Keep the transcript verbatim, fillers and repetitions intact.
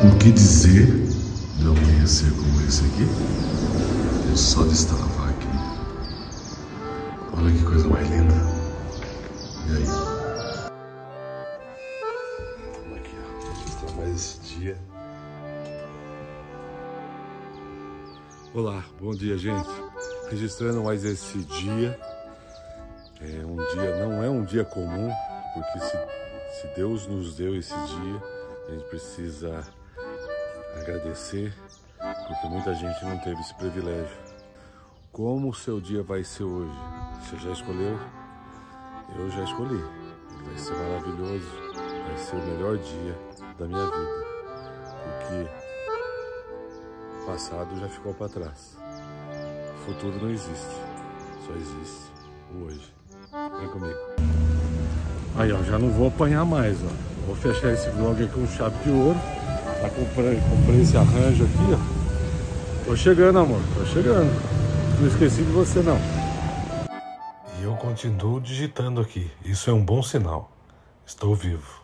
O que dizer de um amanhecer como esse aqui? É só destravar aqui. Olha que coisa mais linda. E aí? Vamos aqui, ó. Destravar mais esse dia. Olá, bom dia, gente. Registrando mais esse dia. É um dia, não é um dia comum, porque se, se Deus nos deu esse dia, a gente precisa agradecer, porque muita gente não teve esse privilégio. Como o seu dia vai ser hoje? Você já escolheu? Eu já escolhi. Vai ser maravilhoso, vai ser o melhor dia da minha vida, porque o passado já ficou para trás. O futuro não existe, só existe o hoje. Vem comigo. Aí, ó, já não vou apanhar mais, ó. Vou fechar esse vlog aqui com chave de ouro. Já comprei, comprei esse arranjo aqui, ó. Tô chegando, amor, tô chegando. Não esqueci de você, não. E eu continuo digitando aqui. Isso é um bom sinal. Estou vivo.